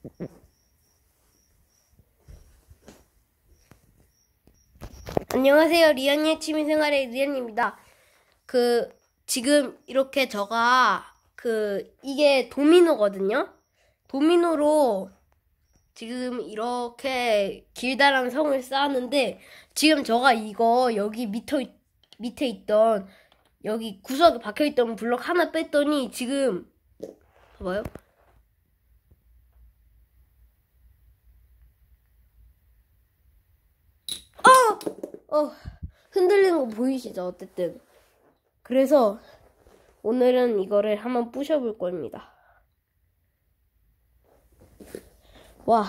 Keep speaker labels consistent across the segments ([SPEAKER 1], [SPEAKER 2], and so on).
[SPEAKER 1] 안녕하세요. 리안이의 취미생활의 리안입니다. 지금 이렇게 이게 도미노거든요? 도미노로 지금 이렇게 길다란 성을 쌓았는데, 지금 이거 여기 밑에 있던, 여기 구석에 박혀있던 블럭 하나 뺐더니, 지금, 봐봐요. 흔들리는 거 보이시죠? 어쨌든. 그래서 오늘은 이거를 한번 부셔볼 겁니다. 와,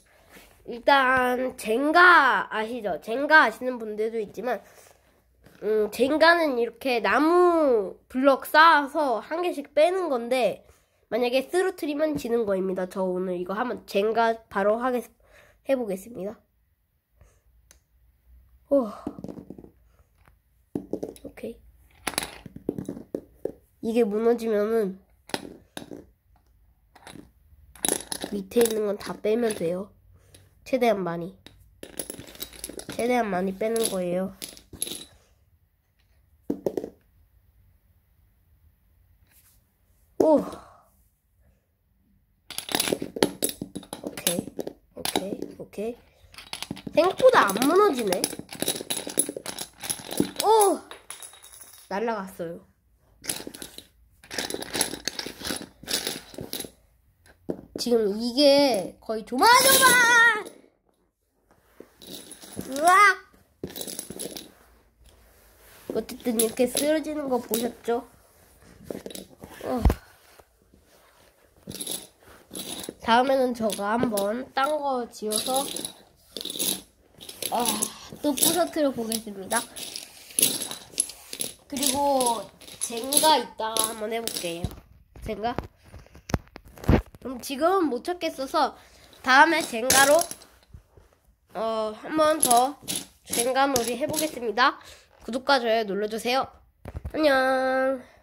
[SPEAKER 1] 일단 젠가 아시죠? 젠가 아시는 분들도 있지만 젠가는 이렇게 나무 블럭 쌓아서 한 개씩 빼는 건데, 만약에 쓰러뜨리면 지는 거입니다. 저 오늘 이거 한번 젠가 바로 해보겠습니다. 오케이. 이게 무너지면은 밑에 있는 건 다 빼면 돼요. 최대한 많이 빼는 거예요. 오케이. 생각보다 안 무너지네. 날라갔어요. 지금 이게 거의 조마조마! 으악! 어쨌든 이렇게 쓰러지는 거 보셨죠? 다음에는 저가 한번 딴 거 지어서 또 부서뜨려 보겠습니다. 그리고 젠가 이따가 한번 해볼게요. 젠가? 그럼 지금은 못 찾겠어서 다음에 젠가로 한번 더 젠가 놀이 해보겠습니다. 구독과 좋아요 눌러주세요. 안녕.